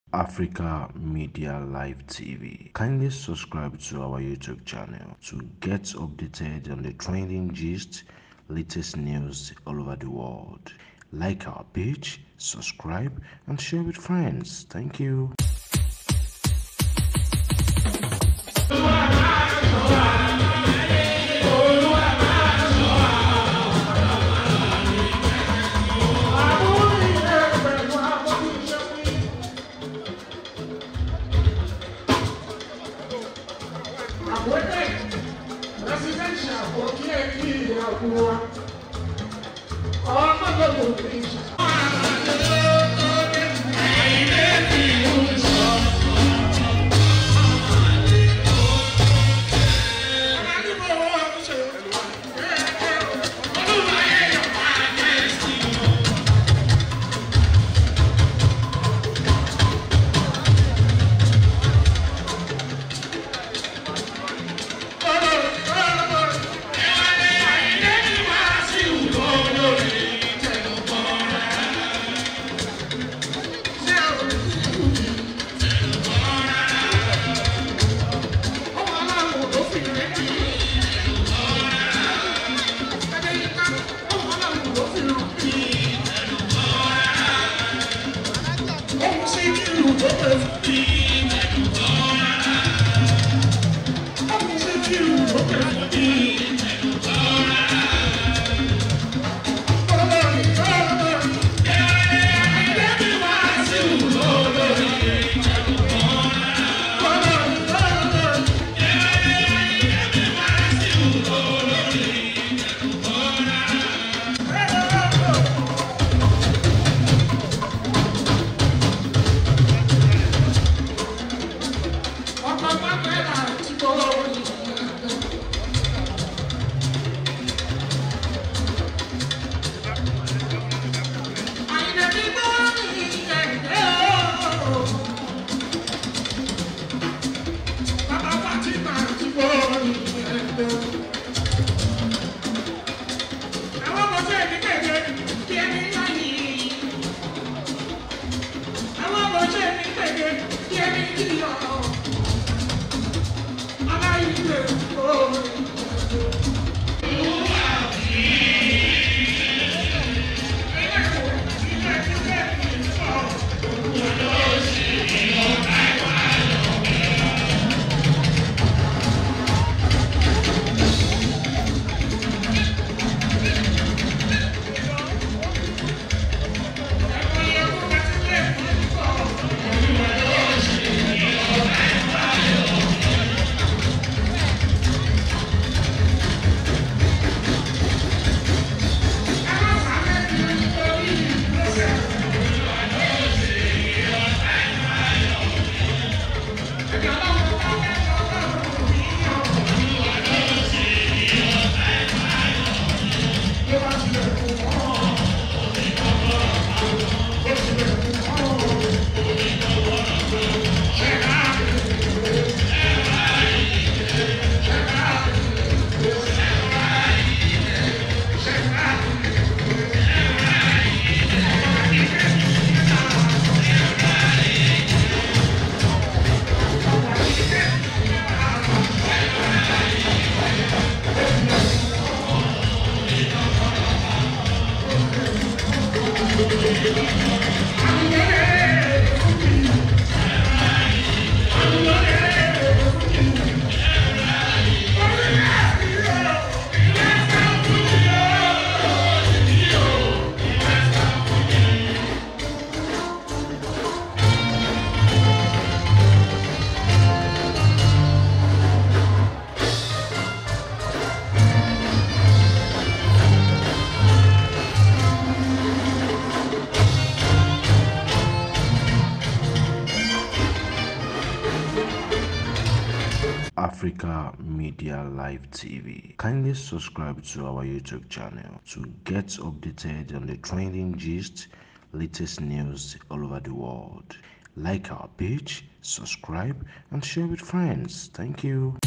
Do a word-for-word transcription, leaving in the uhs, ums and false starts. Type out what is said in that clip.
Africa Media Live T V. Kindly subscribe to our YouTube channel to get updated on the trending gist, latest news all over the world. Like our page, subscribe, and share with friends. Thank you. Africa Media Live T V. Kindly subscribe to our YouTube channel to get updated on the trending gist, latest news all over the world. Like our page, subscribe, and share with friends. Thank you.